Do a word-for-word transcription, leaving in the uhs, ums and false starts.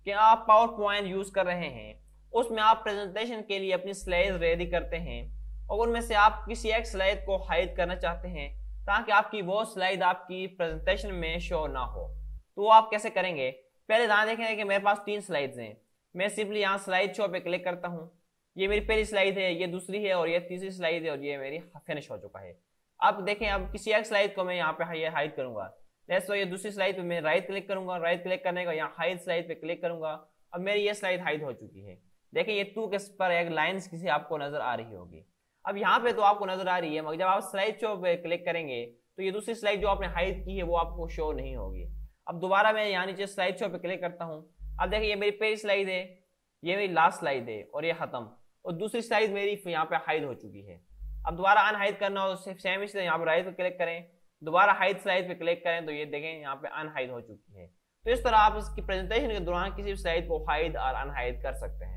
कि आप power point use कर रहे हैं, उसमें आप प्रेजेंटेशन के लिए अपनी स्लाइड रेडी करते हैं और उनमें से आप किसी एक स्लाइड को हाइड करना चाहते हैं ताकि आपकी वो स्लाइड आपकी प्रेजेंटेशन में शो ना हो, तो वो आप कैसे करेंगे? पहले ध्यान देखेंगे कि मेरे पास तीन स्लाइड्स हैं। मैं सिंपली यहाँ स्लाइड शो पे क्लिक करता हूँ। ये मेरी पहली स्लाइड है, ये दूसरी है और ये तीसरी स्लाइड है और ये मेरी फिनिश हो चुका है। अब देखें, अब किसी एक स्लाइड को मैं यहाँ पे ये हाइड करूंगा। जैसे तो ये दूसरी स्लाइड पे मैं राइट क्लिक करूंगा, राइट क्लिक करने का यहाँ हाइड स्लाइड पे क्लिक करूंगा। अब मेरी ये स्लाइड हाइड हो चुकी है। देखिए ये टू के पर एक लाइन्स किसी आपको नजर आ रही होगी। अब यहाँ पे तो आपको नजर आ रही है, मगर जब आप स्लाइड शो पे क्लिक करेंगे तो ये दूसरी स्लाइड जो आपने हाइड की है वो आपको शो नहीं होगी। अब दोबारा मैं यहाँ नीचे स्लाइड शो पे क्लिक करता हूँ। अब देखिए ये मेरी पहली स्लाइड है, ये मेरी लास्ट स्लाइड है और ये खत्म, और दूसरी स्लाइड मेरी यहाँ पे हाइड हो चुकी है। अब दोबारा अनहाइड करना हो तो सेम इसलिए यहाँ पे राइट पे क्लिक करें, दोबारा हाइड स्लाइड पे क्लिक करें तो ये देखें यहाँ पे अनहाइड हो चुकी है। तो इस तरह आप इसकी प्रेजेंटेशन के दौरान किसी भी स्लाइड को हाइड और अनहाइड कर सकते हैं।